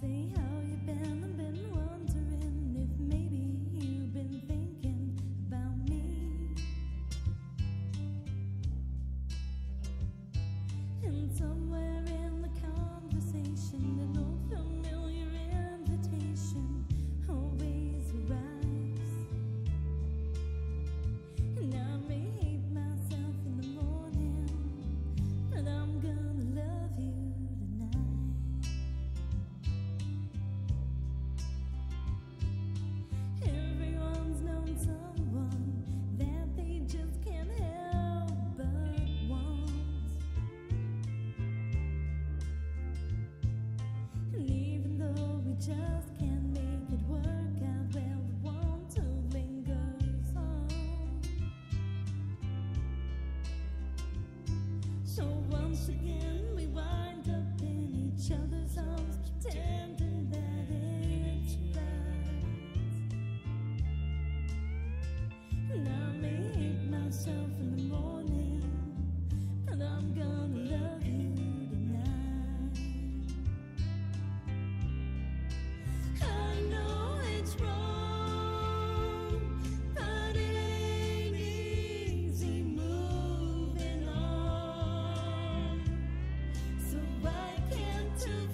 Say how you been. I've been wondering if maybe you've been thinking about me. And somewhere in the conversation, an old familiar invitation always arrives. And I may hate myself in the morning, but I'm gonna love you tonight. Everyone's known someone that they just can't help but want. And even though we just can't make it work out, well, the want to lingers on. So once again we wind up in each other's arms, pretending that it's right. And I may hate myself in the morning, but I'm gonna love you tonight. I know it's wrong, but it ain't easy moving on. So why can't two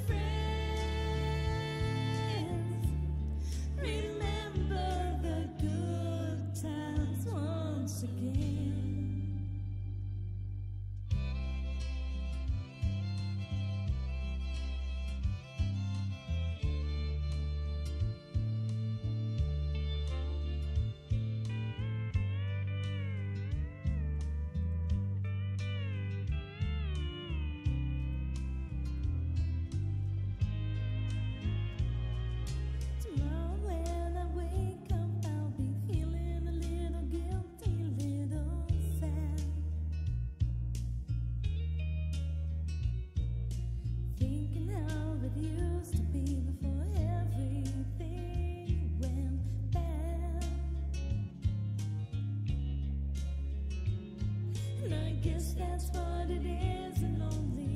friends remember the good times once again? Tomorrow when I wake up, I'll be feeling a little guilty, little sad. Thinking how it used to be before everything went bad. And I guess that's what it is, and only